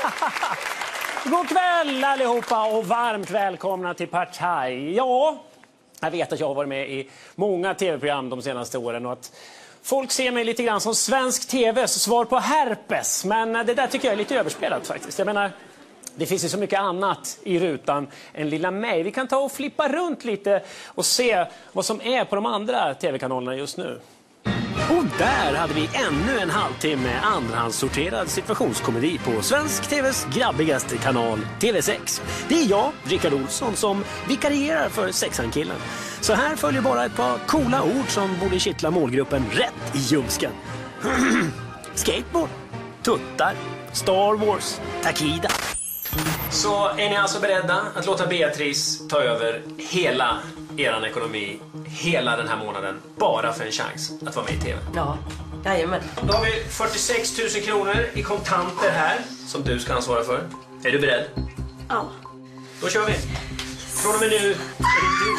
God kväll allihopa och varmt välkomna till Partaj. Ja, jag vet att jag har varit med i många tv-program de senaste åren och att folk ser mig lite grann som svensk tvs svar på herpes. Men det där tycker jag är lite överspelat faktiskt. Jag menar, det finns ju så mycket annat i rutan än lilla mig. Vi kan ta och flippa runt lite och se vad som är på de andra tv-kanalerna just nu. Och där hade vi ännu en halvtimme andrahandssorterad situationskomedi på svensk tvs grabbigaste kanal TV6. Det är jag, Rickard Olsson, som vikarierar för sexankillen. Så här följer bara ett par coola ord som borde kittla målgruppen rätt i ljumsken. Skateboard, tuttar, Star Wars, Takida. Så är ni alltså beredda att låta Beatrice ta över hela eran ekonomi hela den här månaden bara för en chans att vara med i tv? Ja, jajamän. Då har vi 46 000 kronor i kontanter här som du ska ansvara för. Är du beredd? Ja. Då kör vi. Från och med nu är det du.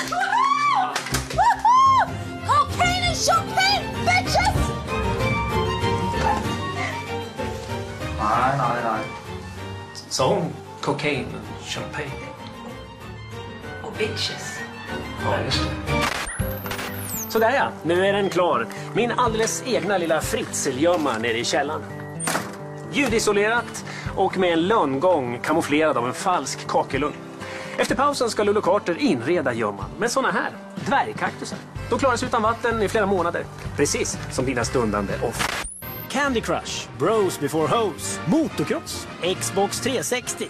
Cocaine and champagne, bitches! Nej. Sa hon cocaine and champagne? Och bitches. Ja, just det. Så där ja, nu är den klar. Min alldeles egna lilla fritzelgömma nere i källaren. Ljudisolerat och med en lönngång kamouflerad av en falsk kakelugn. Efter pausen ska Lulu Carter inreda gömman med såna här dvärgkaktusar. De klarar sig utan vatten i flera månader. Precis som dina stundande offer. Candy Crush, Bros before Hoes, Motocross, Xbox 360.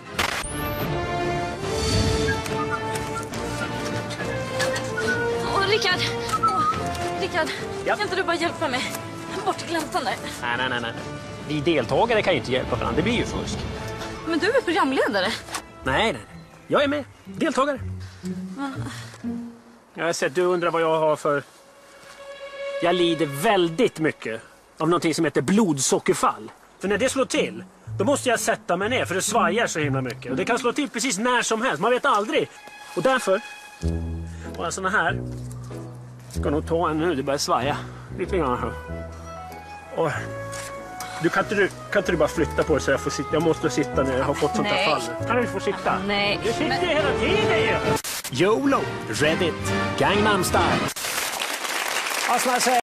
Rickard, Ja. kan inte du bara hjälpa mig? Bort till gläntan där. Nej. Vi deltagare kan ju inte hjälpa varandra, det blir ju fusk. Men du är programledare. Nej. Jag är med. Deltagare. Jag har sett, du undrar vad jag har för... Jag lider väldigt mycket av någonting som heter blodsockerfall. För när det slår till, då måste jag sätta mig ner för det svajar så himla mycket. Och det kan slå till precis när som helst, man vet aldrig. Och därför, bara såna här, ska nog ta en nu, det börjar svaja. Lite grann här. Och, kan inte du bara flytta på dig så jag får sitta? Jag måste sitta ner, jag har fått sånt här fall. Kan du få sitta? Nej. Du sitter ju hela tiden ju. YOLO, Reddit, Gangnam Style. Alltså,